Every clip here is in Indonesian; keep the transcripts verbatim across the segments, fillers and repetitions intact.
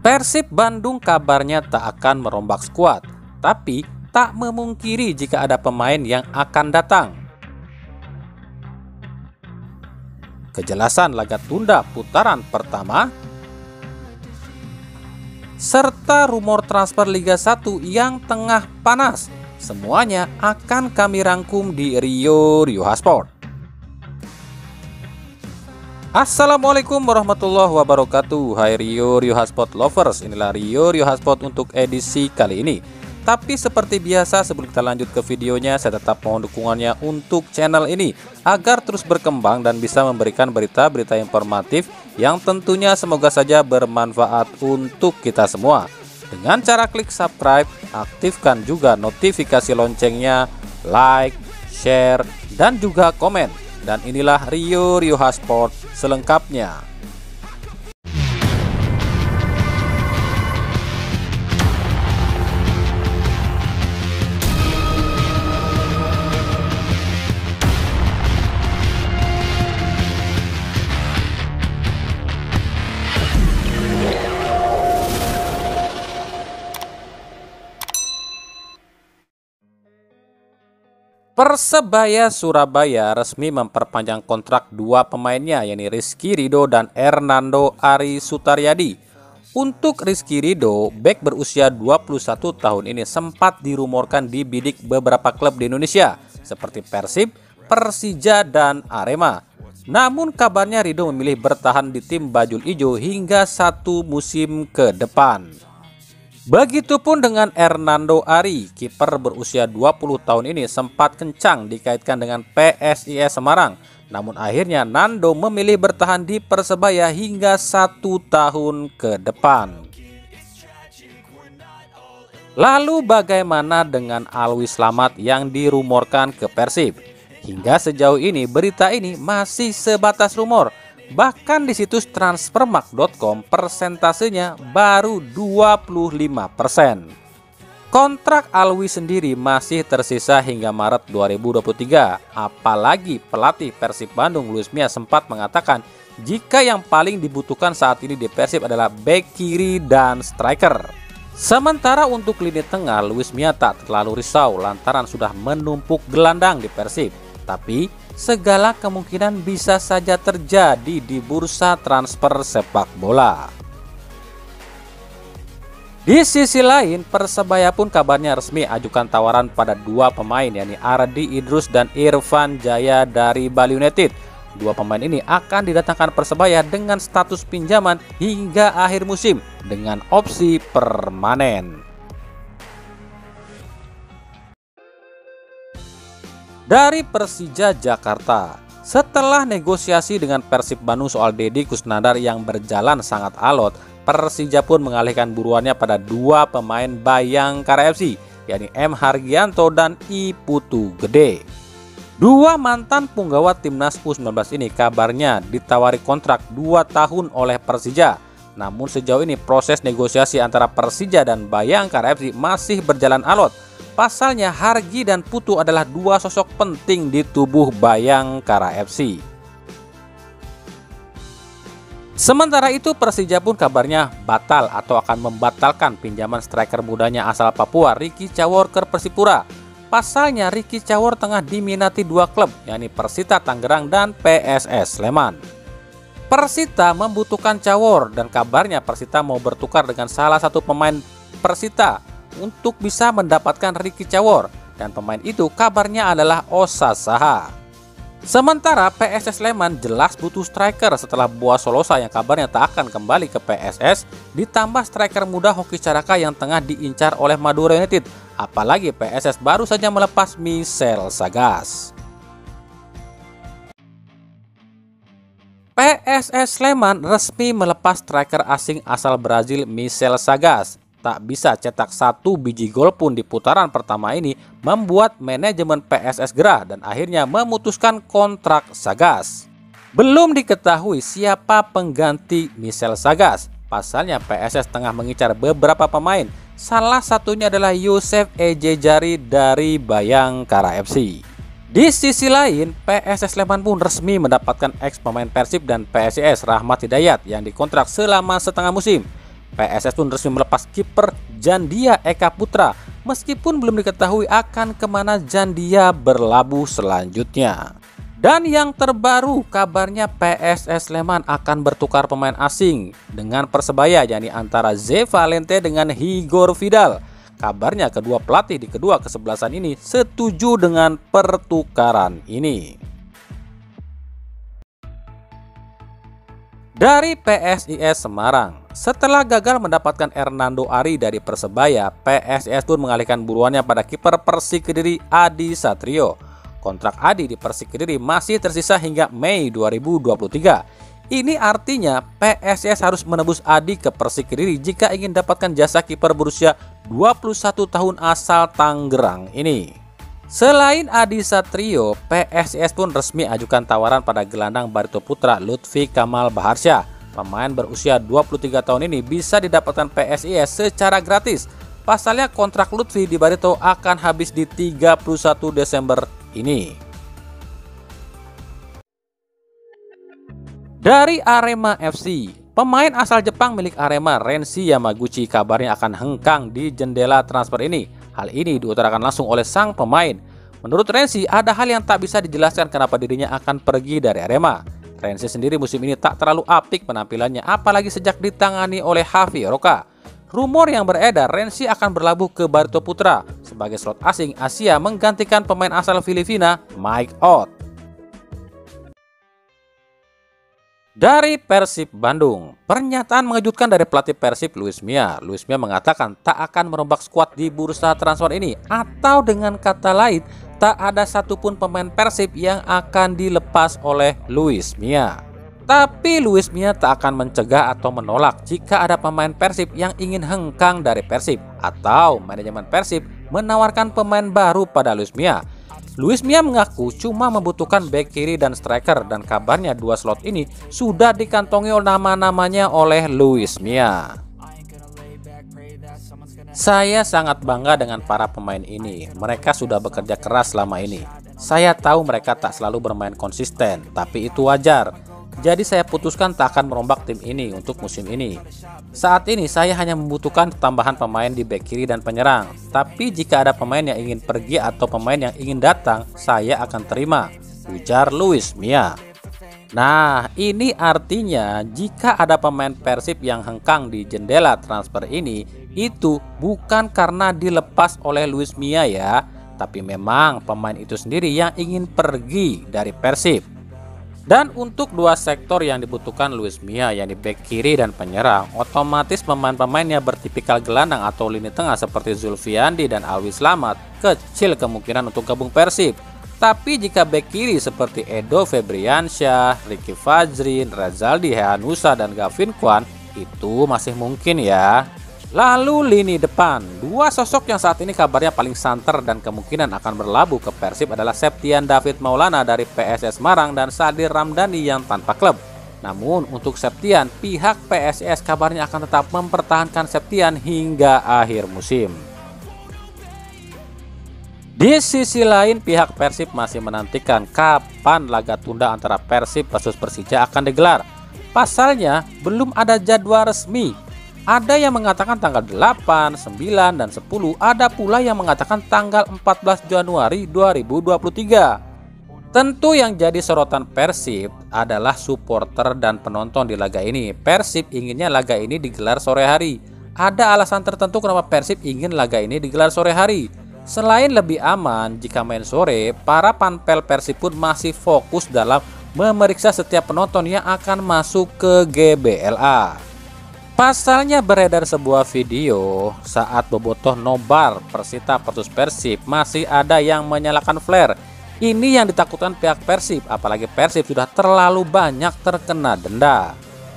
Persib Bandung kabarnya tak akan merombak skuad, tapi tak memungkiri jika ada pemain yang akan datang. Kejelasan laga tunda putaran pertama, serta rumor transfer Liga satu yang tengah panas, semuanya akan kami rangkum di Rio Rioja Sport. Assalamualaikum warahmatullahi wabarakatuh. Hai Rio Rioja Sport lovers, inilah Rio Rioja Sport untuk edisi kali ini. Tapi seperti biasa, sebelum kita lanjut ke videonya, saya tetap mohon dukungannya untuk channel ini agar terus berkembang dan bisa memberikan berita-berita informatif yang tentunya semoga saja bermanfaat untuk kita semua. Dengan cara klik subscribe, aktifkan juga notifikasi loncengnya, like, share, dan juga komen. Dan inilah Rio Rioja Sport selengkapnya. Persebaya Surabaya resmi memperpanjang kontrak dua pemainnya, yakni Rizky Ridho dan Hernando Ari Sutaryadi. Untuk Rizky Ridho, bek berusia dua puluh satu tahun ini sempat dirumorkan dibidik beberapa klub di Indonesia seperti Persib, Persija, dan Arema. Namun kabarnya Ridho memilih bertahan di tim Bajul Ijo hingga satu musim ke depan. Begitupun dengan Hernando Ari, kiper berusia dua puluh tahun ini sempat kencang dikaitkan dengan P S I S Semarang. Namun akhirnya Nando memilih bertahan di Persebaya hingga satu tahun ke depan. Lalu bagaimana dengan Alwi Slamet yang dirumorkan ke Persib? Hingga sejauh ini berita ini masih sebatas rumor. Bahkan di situs transfermarkt titik com persentasenya baru dua puluh lima persen. Kontrak Alwi sendiri masih tersisa hingga Maret dua ribu dua puluh tiga. Apalagi pelatih Persib Bandung Luis Mia sempat mengatakan jika yang paling dibutuhkan saat ini di Persib adalah bek kiri dan striker. Sementara untuk lini tengah, Luis Mia tak terlalu risau lantaran sudah menumpuk gelandang di Persib. Tapi segala kemungkinan bisa saja terjadi di bursa transfer sepak bola. Di sisi lain, Persebaya pun kabarnya resmi ajukan tawaran pada dua pemain, yakni Ardi Idrus dan Irfan Jaya dari Bali United. Dua pemain ini akan didatangkan Persebaya dengan status pinjaman hingga akhir musim dengan opsi permanen. Dari Persija Jakarta, setelah negosiasi dengan Persib Bandung soal Deddy Kusnandar yang berjalan sangat alot, Persija pun mengalihkan buruannya pada dua pemain Bayangkara F C, yakni M Hargianto dan I Putu Gede. Dua mantan punggawa timnas U sembilan belas ini kabarnya ditawari kontrak dua tahun oleh Persija. Namun sejauh ini proses negosiasi antara Persija dan Bayangkara F C masih berjalan alot. Pasalnya Hargi dan Putu adalah dua sosok penting di tubuh Bayangkara F C. Sementara itu Persija pun kabarnya batal atau akan membatalkan pinjaman striker mudanya asal Papua Ricky Cawor ke Persipura. Pasalnya Ricky Cawor tengah diminati dua klub, yakni Persita Tangerang dan P S S Sleman. Persita membutuhkan Cawor dan kabarnya Persita mau bertukar dengan salah satu pemain Persita untuk bisa mendapatkan Ricky Cawor, dan pemain itu kabarnya adalah Osa Saha. Sementara P S S Sleman jelas butuh striker setelah Boa Solosa yang kabarnya tak akan kembali ke P S S, ditambah striker muda Hoki Caraka yang tengah diincar oleh Madura United. Apalagi P S S baru saja melepas Michel Sagas. P S S Sleman resmi melepas striker asing asal Brazil Michel Sagas. Tak bisa cetak satu biji gol pun di putaran pertama ini membuat manajemen P S S gerah dan akhirnya memutuskan kontrak Sagas. Belum diketahui siapa pengganti Michel Sagas. Pasalnya P S S tengah mengincar beberapa pemain. Salah satunya adalah Yosef Ejejari dari Bayangkara F C. Di sisi lain, P S S Sleman pun resmi mendapatkan ex pemain Persib dan P S I S Rahmat Hidayat yang dikontrak selama setengah musim. P S S pun resmi melepas kiper Jandia Eka Putra, meskipun belum diketahui akan kemana Jandia berlabuh selanjutnya. Dan yang terbaru, kabarnya P S S Sleman akan bertukar pemain asing dengan Persebaya, yakni antara Ze Valente dengan Igor Vidal. Kabarnya kedua pelatih di kedua kesebelasan ini setuju dengan pertukaran ini. Dari P S I S Semarang, setelah gagal mendapatkan Hernando Ari dari Persebaya, P S I S pun mengalihkan buruannya pada kiper Persik Kediri Adi Satrio. Kontrak Adi di Persik Kediri masih tersisa hingga Mei dua ribu dua puluh tiga. Ini artinya P S I S harus menebus Adi ke Persik Kediri jika ingin dapatkan jasa kiper berusia dua puluh satu tahun asal Tangerang ini. Selain Adi Satrio, P S I S pun resmi ajukan tawaran pada gelandang Barito Putra Lutfi Kamal Baharsyah. Pemain berusia dua puluh tiga tahun ini bisa didapatkan P S I S secara gratis. Pasalnya kontrak Lutfi di Barito akan habis di tiga puluh satu Desember ini. Dari Arema F C, pemain asal Jepang milik Arema Renshi Yamaguchi kabarnya akan hengkang di jendela transfer ini. Hal ini diutarakan langsung oleh sang pemain. Menurut Renshi, ada hal yang tak bisa dijelaskan kenapa dirinya akan pergi dari Arema. Renshi sendiri musim ini tak terlalu apik penampilannya, apalagi sejak ditangani oleh Javi Roca. Rumor yang beredar, Renshi akan berlabuh ke Barito Putra sebagai slot asing Asia menggantikan pemain asal Filipina Mike Ott. Dari Persib Bandung, pernyataan mengejutkan dari pelatih Persib Luis Mia. Luis Mia mengatakan tak akan merombak skuad di bursa transfer ini, atau dengan kata lain tak ada satupun pemain Persib yang akan dilepas oleh Luis Mia. Tapi Luis Mia tak akan mencegah atau menolak jika ada pemain Persib yang ingin hengkang dari Persib atau manajemen Persib menawarkan pemain baru pada Luis Mia. Luis Mia mengaku cuma membutuhkan bek kiri dan striker, dan kabarnya dua slot ini sudah dikantongi nama-namanya oleh Luis Mia. Saya sangat bangga dengan para pemain ini. Mereka sudah bekerja keras selama ini. Saya tahu mereka tak selalu bermain konsisten, tapi itu wajar. Jadi saya putuskan tak akan merombak tim ini untuk musim ini. Saat ini saya hanya membutuhkan tambahan pemain di bek kiri dan penyerang. Tapi jika ada pemain yang ingin pergi atau pemain yang ingin datang, saya akan terima, ujar Luis Mia. Nah, ini artinya jika ada pemain Persib yang hengkang di jendela transfer ini, itu bukan karena dilepas oleh Luis Mia ya, tapi memang pemain itu sendiri yang ingin pergi dari Persib. Dan untuk dua sektor yang dibutuhkan Luis Mia, yang di bek kiri dan penyerang, otomatis pemain-pemainnya bertipikal gelandang atau lini tengah seperti Zulfiandi dan Alwi Slamet, kecil kemungkinan untuk gabung Persib. Tapi jika bek kiri seperti Edo Febriansyah, Ricky Fajrin, Rezaldi Hehanusa, dan Gavin Kwan, itu masih mungkin ya. Lalu lini depan, dua sosok yang saat ini kabarnya paling santer dan kemungkinan akan berlabuh ke Persib adalah Septian David Maulana dari P S S Semarang dan Sadir Ramdhani yang tanpa klub. Namun untuk Septian, pihak P S I S kabarnya akan tetap mempertahankan Septian hingga akhir musim. Di sisi lain, pihak Persib masih menantikan kapan laga tunda antara Persib versus Persija akan digelar. Pasalnya belum ada jadwal resmi. Ada yang mengatakan tanggal delapan, sembilan, dan sepuluh, ada pula yang mengatakan tanggal empat belas Januari dua ribu dua puluh tiga. Tentu yang jadi sorotan Persib adalah supporter dan penonton di laga ini. Persib inginnya laga ini digelar sore hari. Ada alasan tertentu kenapa Persib ingin laga ini digelar sore hari. Selain lebih aman jika main sore, para panpel Persib pun masih fokus dalam memeriksa setiap penonton yang akan masuk ke G B L A. Pasalnya beredar sebuah video saat bobotoh nobar Persita versus Persib masih ada yang menyalakan flare. Ini yang ditakutkan pihak Persib, apalagi Persib sudah terlalu banyak terkena denda.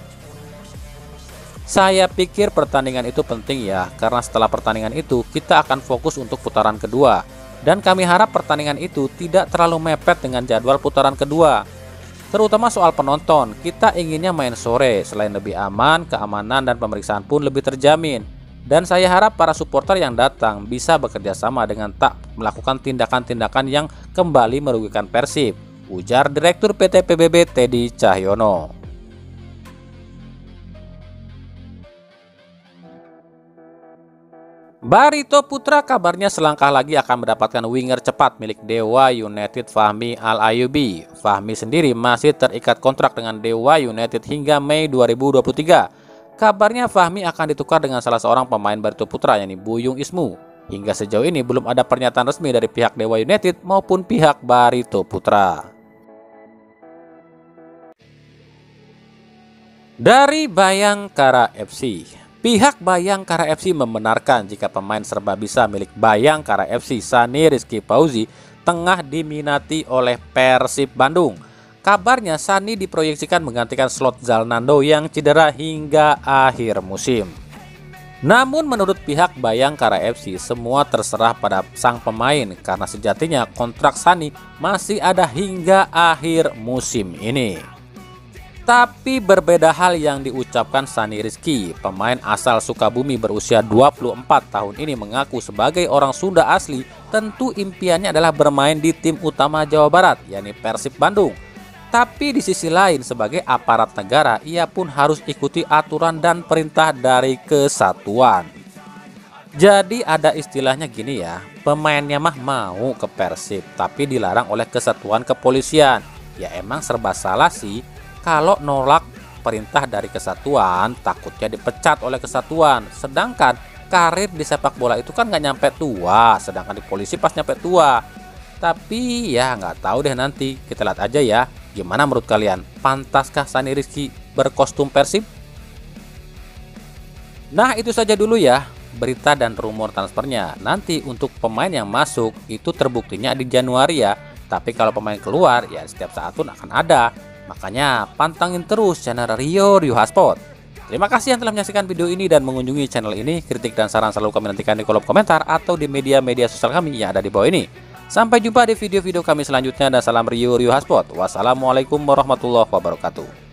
Saya pikir pertandingan itu penting ya, karena setelah pertandingan itu kita akan fokus untuk putaran kedua. Dan kami harap pertandingan itu tidak terlalu mepet dengan jadwal putaran kedua. Terutama soal penonton, kita inginnya main sore, selain lebih aman, keamanan dan pemeriksaan pun lebih terjamin. Dan saya harap para supporter yang datang bisa bekerja sama dengan tak melakukan tindakan-tindakan yang kembali merugikan Persib, ujar Direktur P T P B B Teddy Cahyono. Barito Putra kabarnya selangkah lagi akan mendapatkan winger cepat milik Dewa United Fahmi Al-Ayyubi. Fahmi sendiri masih terikat kontrak dengan Dewa United hingga Mei dua ribu dua puluh tiga. Kabarnya Fahmi akan ditukar dengan salah seorang pemain Barito Putra, yakni Buyung Ismu. Hingga sejauh ini belum ada pernyataan resmi dari pihak Dewa United maupun pihak Barito Putra. Dari Bayangkara F C. Pihak Bayangkara F C membenarkan jika pemain serbabisa milik Bayangkara F C, Sani Rizky Fauzi, tengah diminati oleh Persib Bandung. Kabarnya Sani diproyeksikan menggantikan slot Zalnando yang cedera hingga akhir musim. Namun menurut pihak Bayangkara F C, semua terserah pada sang pemain karena sejatinya kontrak Sani masih ada hingga akhir musim ini. Tapi berbeda hal yang diucapkan Sani Rizky. Pemain asal Sukabumi berusia dua puluh empat tahun ini mengaku sebagai orang Sunda asli tentu impiannya adalah bermain di tim utama Jawa Barat, yakni Persib Bandung. Tapi di sisi lain sebagai aparat negara ia pun harus ikuti aturan dan perintah dari kesatuan. Jadi ada istilahnya gini ya, pemainnya mah mau ke Persib tapi dilarang oleh kesatuan kepolisian. Ya emang serba salah sih. Kalau nolak perintah dari kesatuan, takutnya dipecat oleh kesatuan. Sedangkan karir di sepak bola itu kan nggak nyampe tua, sedangkan di polisi pas nyampe tua. Tapi ya nggak tahu deh, nanti kita lihat aja ya. Gimana menurut kalian? Pantaskah Sani Rizky berkostum Persib? Nah itu saja dulu ya berita dan rumor transfernya. Nanti untuk pemain yang masuk itu terbuktinya di Januari ya. Tapi kalau pemain keluar ya setiap saat pun akan ada. Makanya pantangin terus channel Rio Rio Hotspot. Terima kasih yang telah menyaksikan video ini dan mengunjungi channel ini. Kritik dan saran selalu kami nantikan di kolom komentar atau di media-media sosial kami yang ada di bawah ini. Sampai jumpa di video-video kami selanjutnya dan salam Rio Rio Hotspot. Wassalamualaikum warahmatullahi wabarakatuh.